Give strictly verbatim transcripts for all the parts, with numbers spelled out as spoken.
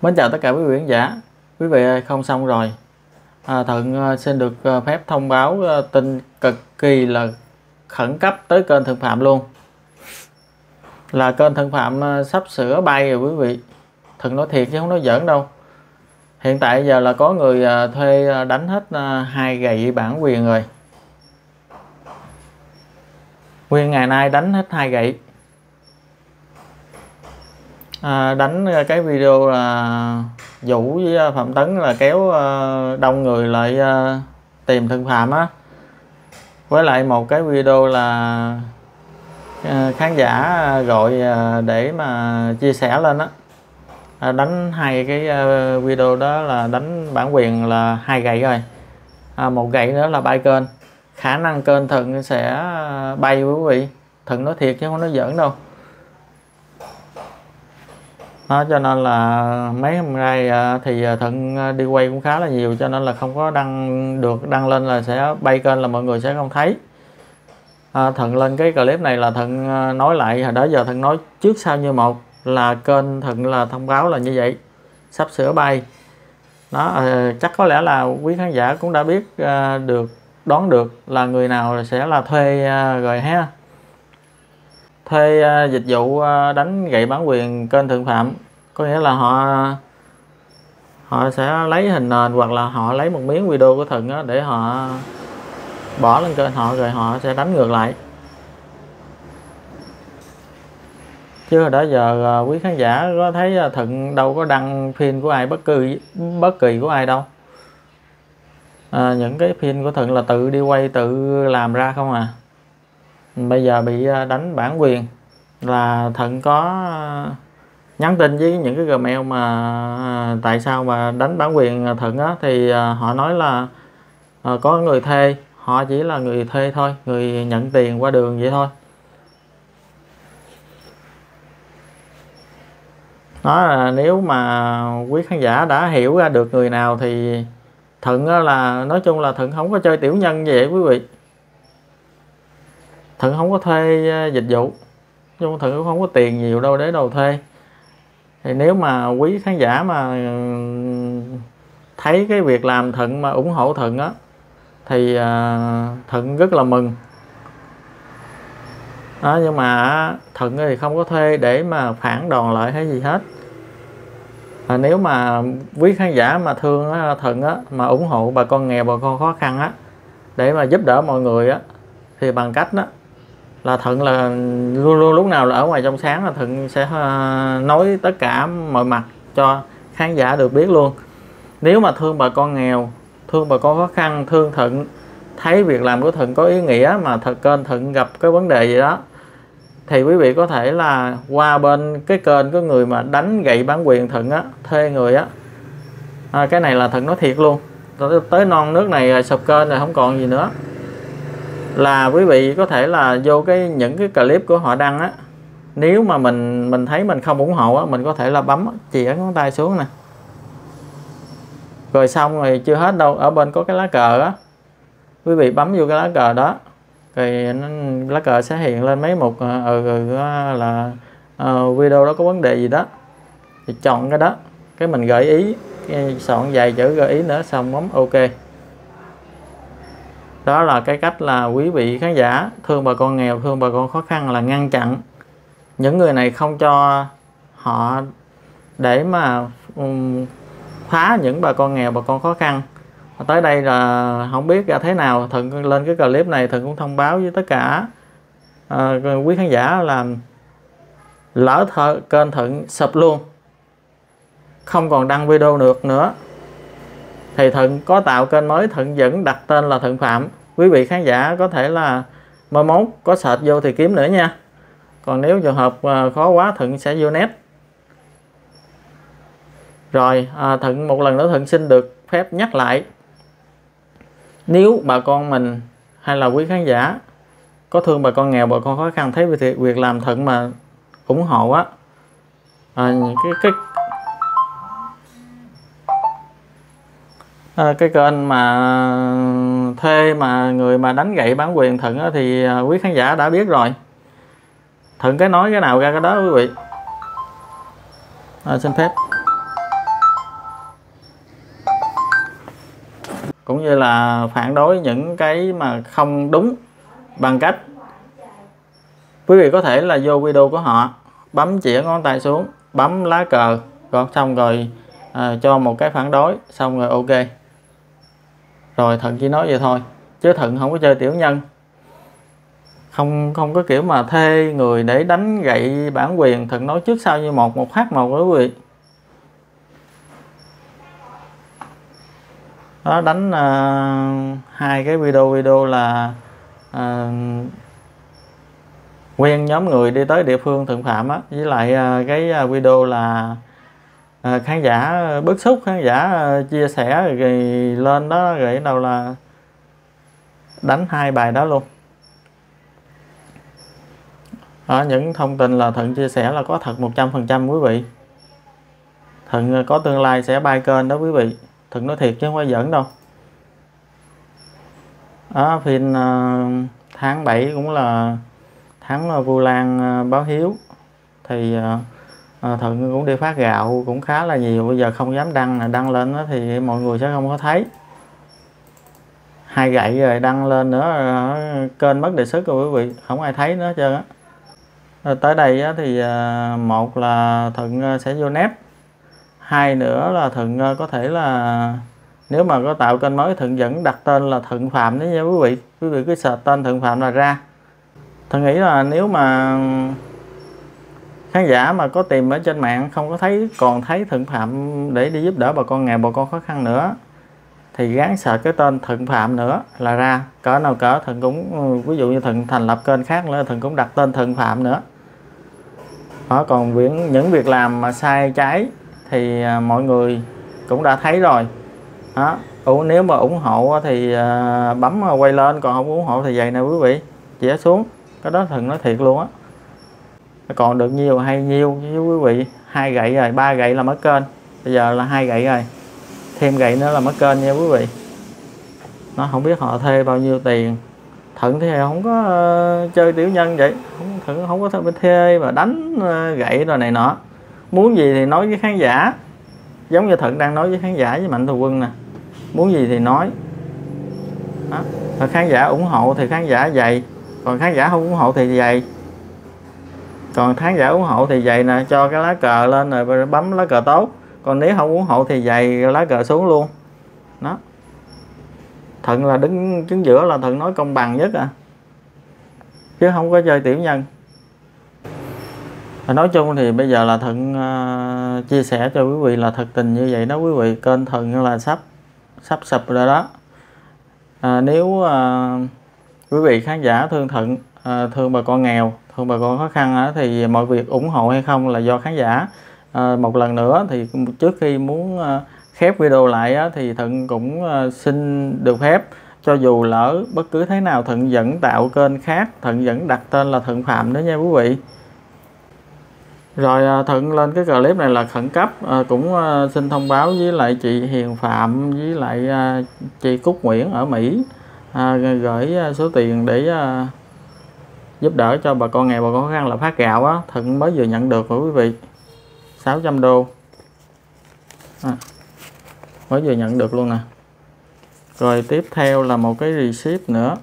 Mến chào tất cả quý vị khán giả. Quý vị ơi, không xong rồi. À, Thuận xin được phép thông báo tin cực kỳ là khẩn cấp tới kênh Thuận Phạm luôn. Là kênh Thuận Phạm sắp sửa bay rồi quý vị. Thuận nói thiệt chứ không nói giỡn đâu. Hiện tại giờ là có người thuê đánh hết hai gậy bản quyền rồi. Nguyên ngày nay đánh hết hai gậy. À, đánh cái video là Vũ với Phạm Tấn là kéo uh, đông người lại uh, tìm Thuận Phạm á, với lại một cái video là uh, khán giả gọi uh, để mà chia sẻ lên á, à, đánh hai cái uh, video đó là đánh bản quyền là hai gậy rồi, à, một gậy nữa là bay kênh. Khả năng kênh Thuận sẽ bay quý vị. Thuận nói thiệt chứ không nói giỡn đâu. Đó, cho nên là mấy hôm nay thì Thuận đi quay cũng khá là nhiều, cho nên là không có đăng được, đăng lên là sẽ bay kênh là mọi người sẽ không thấy. à, Thuận lên cái clip này là Thuận nói lại hồi đó giờ Thuận nói trước sau như một, là kênh Thuận là thông báo là như vậy, sắp sửa bay đó. à, chắc có lẽ là quý khán giả cũng đã biết à, được đoán được là người nào sẽ là thuê à, rồi ha. Thuê uh, dịch vụ uh, đánh gậy bản quyền kênh Thuận Phạm, có nghĩa là họ họ sẽ lấy hình nền hoặc là họ lấy một miếng video của Thuận đó để họ bỏ lên kênh họ, rồi họ sẽ đánh ngược lại. Chứ hồi đó giờ uh, quý khán giả có thấy uh, Thuận đâu có đăng phim của ai bất kỳ bất kỳ của ai đâu. À, những cái phim của Thuận là tự đi quay tự làm ra không à. Bây giờ bị đánh bản quyền là Thuận có nhắn tin với những cái Gmail mà tại sao mà đánh bản quyền Thuận á, thì họ nói là có người thuê, họ chỉ là người thuê thôi, người nhận tiền qua đường vậy thôi. Đó là nếu mà quý khán giả đã hiểu ra được người nào thì Thuận là nói chung là Thuận không có chơi tiểu nhân như vậy quý vị. Thuận không có thuê dịch vụ, nhưng Thuận cũng không có tiền nhiều đâu để đầu thuê. Thì nếu mà quý khán giả mà thấy cái việc làm Thuận mà ủng hộ Thuận á, thì Thuận rất là mừng đó. Nhưng mà Thuận thì không có thuê để mà phản đòn lại hay gì hết. À, nếu mà quý khán giả mà thương á, Thuận á, mà ủng hộ bà con nghèo, bà con khó khăn á, để mà giúp đỡ mọi người á, thì bằng cách đó là Thuận là luôn luôn lúc nào là ở ngoài trong sáng là Thuận sẽ nói tất cả mọi mặt cho khán giả được biết luôn. Nếu mà thương bà con nghèo, thương bà con khó khăn, thương Thuận, thấy việc làm của Thuận có ý nghĩa mà thật kênh Thuận gặp cái vấn đề gì đó, thì quý vị có thể là qua bên cái kênh có người mà đánh gậy bản quyền Thuận á, thuê người á. À, cái này là Thuận nói thiệt luôn, tới non nước này sụp kênh rồi không còn gì nữa, là quý vị có thể là vô cái những cái clip của họ đăng á, nếu mà mình mình thấy mình không ủng hộ á, mình có thể là bấm chìa ngón tay xuống nè, rồi xong rồi chưa hết đâu, ở bên có cái lá cờ á, quý vị bấm vô cái lá cờ đó, rồi lá cờ sẽ hiện lên mấy mục ừ, ừ, là uh, video đó có vấn đề gì đó, thì chọn cái đó, cái mình gợi ý, cái soạn vài chữ gợi ý nữa, xong bấm ok. Đó là cái cách là quý vị khán giả thương bà con nghèo, thương bà con khó khăn, là ngăn chặn những người này không cho họ để mà um, phá những bà con nghèo, bà con khó khăn. Tới đây là không biết ra thế nào, Thuận lên cái clip này Thuận cũng thông báo với tất cả à, quý khán giả là lỡ thợ, kênh Thuận sụp luôn, không còn đăng video được nữa, thì Thuận có tạo kênh mới, Thuận vẫn đặt tên là Thuận Phạm. Quý vị khán giả có thể là mai mốt có search vô thì kiếm nữa nha. Còn nếu trường hợp khó quá Thuận sẽ vô net. Rồi à, Thuận một lần nữa Thuận xin được phép nhắc lại, nếu bà con mình hay là quý khán giả có thương bà con nghèo, bà con khó khăn, thấy việc, việc làm Thuận mà ủng hộ á, à, cái cái À, cái kênh mà thuê mà người mà đánh gậy bản quyền Thuận á, thì quý khán giả đã biết rồi. Thuận cái nói cái nào ra cái đó quý vị. À, xin phép. cũng như là phản đối những cái mà không đúng, bằng cách quý vị có thể là vô video của họ, bấm chĩa ngón tay xuống, bấm lá cờ, còn xong rồi à, cho một cái phản đối, xong rồi ok. Rồi Thuận chỉ nói vậy thôi, chứ Thuận không có chơi tiểu nhân, không không có kiểu mà thuê người để đánh gậy bản quyền. Thuận nói trước sau như một, một phát một đó quý vị. Đó, đánh uh, hai cái video video là uh, quen nhóm người đi tới địa phương Thuận phạm á, với lại uh, cái video là uh, khán giả bức xúc, khán giả uh, chia sẻ rồi lên đó, rồi đâu là đánh hai bài đó luôn. Đó, những thông tin là Thuận chia sẻ là có thật một trăm phần trăm quý vị. Thuận có tương lai sẽ bay kênh đó quý vị. Thuận nói thiệt chứ không phải giỡn đâu. Đó, phim uh, tháng bảy cũng là tháng uh, Vu Lan uh, báo hiếu. Thì uh, uh, Thuận cũng đi phát gạo cũng khá là nhiều. Bây giờ không dám đăng, đăng lên đó thì mọi người sẽ không có thấy. Hai gậy rồi đăng lên nữa, uh, kênh mất đề xuất rồi quý vị, không ai thấy nữa hết trơn á. Tới đây á, thì uh, một là Thuận sẽ vô nép, hai nữa là Thuận có thể là nếu mà có tạo kênh mới, Thuận vẫn đặt tên là Thuận Phạm đấy nha quý vị. Quý vị cứ search tên Thuận Phạm là ra. Thuận nghĩ là nếu mà khán giả mà có tìm ở trên mạng không có thấy, còn thấy Thuận Phạm để đi giúp đỡ bà con nghèo, bà con khó khăn nữa, thì gán search cái tên Thuận Phạm nữa là ra. Cỡ nào cỡ Thuận cũng, ví dụ như Thuận thành lập kênh khác nữa, Thuận cũng đặt tên Thuận Phạm nữa. Đó, còn những việc làm mà sai trái thì à, mọi người cũng đã thấy rồi. Đó, nếu mà ủng hộ thì à, bấm quay lên, còn không ủng hộ thì vậy nè quý vị, chĩa xuống. Cái đó Thuận nói thiệt luôn á. Còn được nhiều hay nhiêu với quý vị. Hai gậy rồi, ba gậy là mất kênh, bây giờ là hai gậy rồi, thêm gậy nữa là mất kênh nha quý vị. Nó không biết họ thuê bao nhiêu tiền. Thuận thì không có uh, chơi tiểu nhân vậy, không, Thuận không có thuê và đánh uh, gậy rồi này nọ. Muốn gì thì nói với khán giả, giống như Thuận đang nói với khán giả với Mạnh Thường Quân nè, muốn gì thì nói. Đó. Và khán giả ủng hộ thì khán giả dày, còn khán giả không ủng hộ thì dày. Còn khán giả ủng hộ thì dày nè, cho cái lá cờ lên rồi bấm lá cờ tốt, còn nếu không ủng hộ thì dày lá cờ xuống luôn. Đó, Thuận là đứng chính giữa, là Thuận nói công bằng nhất à, chứ không có chơi tiểu nhân. Và nói chung thì bây giờ là Thuận uh, chia sẻ cho quý vị là thật tình như vậy đó quý vị. Kênh Thuận là sắp sắp sụp rồi đó. À, nếu uh, quý vị khán giả thương Thuận, uh, thương bà con nghèo, thương bà con khó khăn uh, thì mọi việc ủng hộ hay không là do khán giả. Uh, một lần nữa thì trước khi muốn uh, khép video lại uh, thì Thuận cũng uh, xin được phép, cho dù lỡ bất cứ thế nào Thuận vẫn tạo kênh khác, Thuận vẫn đặt tên là Thuận Phạm đó nha quý vị. Rồi Thuận lên cái clip này là khẩn cấp, à, cũng à, xin thông báo với lại chị Hiền Phạm với lại à, chị Cúc Nguyễn ở Mỹ, à, gửi số tiền để à, giúp đỡ cho bà con nghèo, bà con khó khăn là phát gạo á. Thuận mới vừa nhận được của quý vị, sáu trăm đô, à, mới vừa nhận được luôn nè. Rồi tiếp theo là một cái receipt nữa.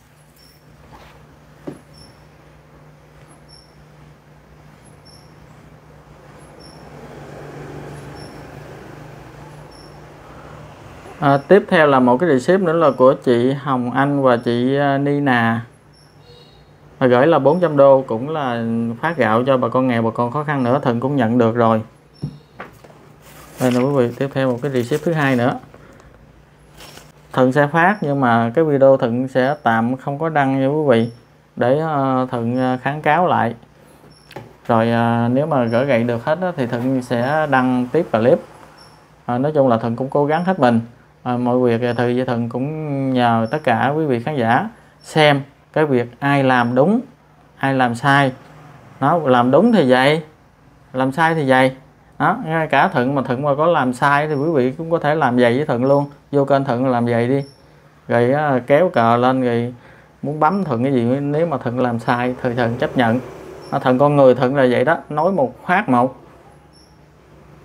À, tiếp theo là một cái receipt nữa là của chị Hồng Anh và chị Nina, và gửi là bốn trăm đô, cũng là phát gạo cho bà con nghèo, bà con khó khăn nữa. Thuận cũng nhận được rồi. Đây là quý vị, tiếp theo một cái receipt thứ hai nữa. Thuận sẽ phát nhưng mà cái video Thuận sẽ tạm không có đăng nha quý vị, để uh, Thuận kháng cáo lại. Rồi uh, nếu mà gỡ gậy được hết đó, thì Thuận sẽ đăng tiếp clip. Uh, nói chung là Thuận cũng cố gắng hết mình. À, mọi việc thì Thuận cũng nhờ tất cả quý vị khán giả xem cái việc ai làm đúng, ai làm sai. Nó làm đúng thì vậy, làm sai thì vậy. Đó, ngay cả Thuận mà Thuận mà có làm sai thì quý vị cũng có thể làm vậy với Thuận luôn. Vô kênh Thuận làm vậy đi, rồi á, kéo cờ lên rồi muốn bấm Thuận cái gì, nếu mà Thuận làm sai thì Thuận chấp nhận. Thuận con người Thuận là vậy đó, nói một phát một.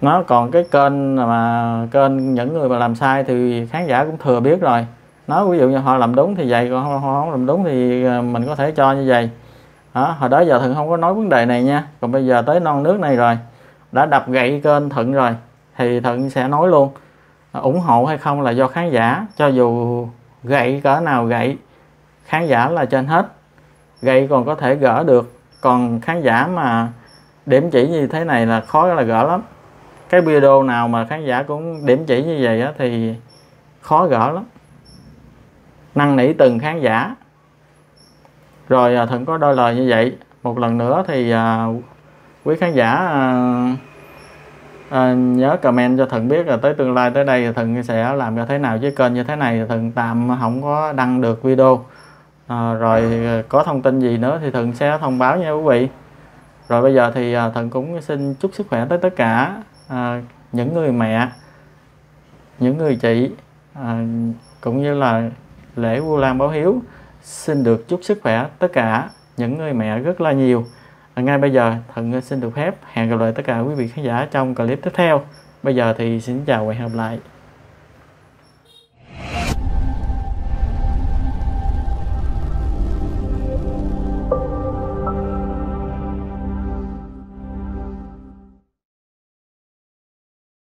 Nó còn cái kênh mà kênh những người mà làm sai thì khán giả cũng thừa biết rồi. Nói ví dụ như họ làm đúng thì vậy, còn họ không làm đúng thì mình có thể cho như vậy đó. Hồi đó giờ Thuận không có nói vấn đề này nha, còn bây giờ tới non nước này rồi, đã đập gậy kênh Thuận rồi thì Thuận sẽ nói luôn. Ủng hộ hay không là do khán giả, cho dù gậy cỡ nào gậy, khán giả là trên hết. Gậy còn có thể gỡ được, còn khán giả mà điểm chỉ như thế này là khó là gỡ lắm. Cái video nào mà khán giả cũng điểm chỉ như vậy á, thì khó gỡ lắm. Năn nỉ từng khán giả. Rồi Thuận có đôi lời như vậy. Một lần nữa thì à, quý khán giả à, à, nhớ comment cho Thuận biết là tới tương lai tới đây Thuận sẽ làm như thế nào, chứ kênh như thế này Thuận tạm không có đăng được video. À, rồi có thông tin gì nữa thì Thuận sẽ thông báo nha quý vị. Rồi bây giờ thì Thuận cũng xin chúc sức khỏe tới tất cả à, những người mẹ, những người chị, à, cũng như là lễ Vu Lan báo hiếu xin được chúc sức khỏe tất cả những người mẹ rất là nhiều. À, ngay bây giờ Thuận xin được phép hẹn gặp lại tất cả quý vị khán giả trong clip tiếp theo. Bây giờ thì xin chào và hẹn gặp lại.